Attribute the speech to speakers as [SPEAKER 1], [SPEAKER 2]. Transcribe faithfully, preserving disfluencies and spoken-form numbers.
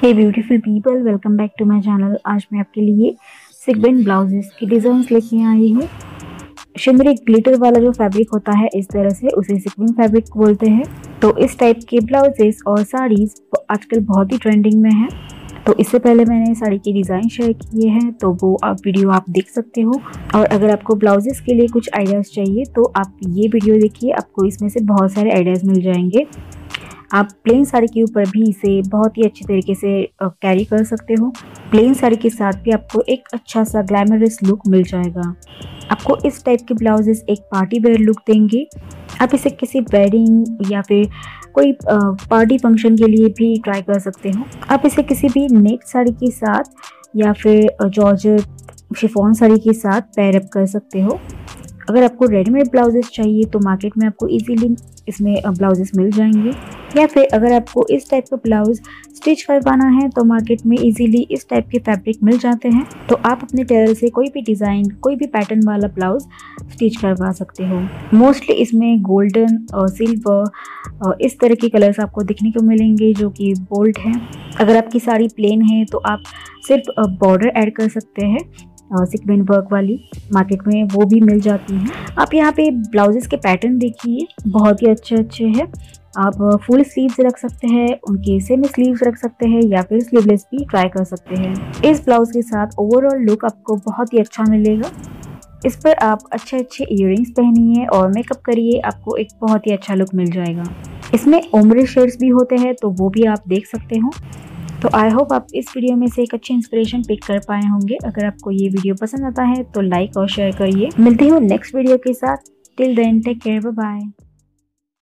[SPEAKER 1] Hey beautiful people, welcome back to my channel. आज मैं आपके लिए सीक्वेंट ब्लाउजेस की डिजाइन्स लेके आई हूँ। शिमरी ग्लिटर वाला जो फैब्रिक होता है, इस तरह से उसे सीक्वेंट फैब्रिक बोलते हैं। तो इस टाइप के ब्लाउजेस और साड़ीज आजकल बहुत ही ट्रेंडिंग में है। तो इससे पहले मैंने साड़ी की डिज़ाइन शेयर किए हैं, तो वो आप वीडियो आप देख सकते हो। और अगर आपको ब्लाउजेस के लिए कुछ आइडियाज़ चाहिए तो आप ये वीडियो देखिए, आपको इसमें से बहुत सारे आइडियाज़ मिल जाएंगे। आप प्लेन साड़ी के ऊपर भी इसे बहुत ही अच्छी तरीके से कैरी कर सकते हो। प्लेन साड़ी के साथ भी आपको एक अच्छा सा ग्लैमरस लुक मिल जाएगा। आपको इस टाइप के ब्लाउजेस एक पार्टी वेयर लुक देंगे। आप इसे किसी वेडिंग या फिर कोई पार्टी फंक्शन के लिए भी ट्राई कर सकते हो। आप इसे किसी भी नेट साड़ी के साथ या फिर जॉर्जेट शिफॉन साड़ी के साथ पेयर अप कर सकते हो। अगर आपको रेडीमेड ब्लाउजेस चाहिए तो मार्केट में आपको इजीली इसमें ब्लाउजेस मिल जाएंगे, या फिर अगर आपको इस टाइप का ब्लाउज स्टिच करवाना है तो मार्केट में इजीली इस टाइप के फैब्रिक मिल जाते हैं। तो आप अपने टेलर से कोई भी डिज़ाइन, कोई भी पैटर्न वाला ब्लाउज स्टिच करवा सकते हो। मोस्टली इसमें गोल्डन और सिल्वर और इस तरह के कलर्स आपको देखने को मिलेंगे जो कि बोल्ड हैं। अगर आपकी साड़ी प्लेन है तो आप सिर्फ बॉर्डर ऐड कर सकते हैं, सीक्वेंट वर्क वाली मार्केट में वो भी मिल जाती हैं। आप यहाँ पे ब्लाउजेस के पैटर्न देखिए, बहुत ही अच्छे अच्छे हैं। आप फुल स्लीव्स रख सकते हैं, उनके सेमी स्लीव्स रख सकते हैं, या फिर स्लीवलेस भी ट्राई कर सकते हैं। इस ब्लाउज के साथ ओवरऑल लुक आपको बहुत ही अच्छा मिलेगा। इस पर आप अच्छे अच्छे इयररिंग्स पहनिए और मेकअप करिए, आपको एक बहुत ही अच्छा लुक मिल जाएगा। इसमें ओम्ब्रे शेड्स भी होते हैं, तो वो भी आप देख सकते हो। तो आई होप आप इस वीडियो में से एक अच्छी इंस्पिरेशन पिक कर पाए होंगे। अगर आपको ये वीडियो पसंद आता है तो लाइक और शेयर करिए। मिलते हैं नेक्स्ट वीडियो के साथ। Till then take care, bye bye.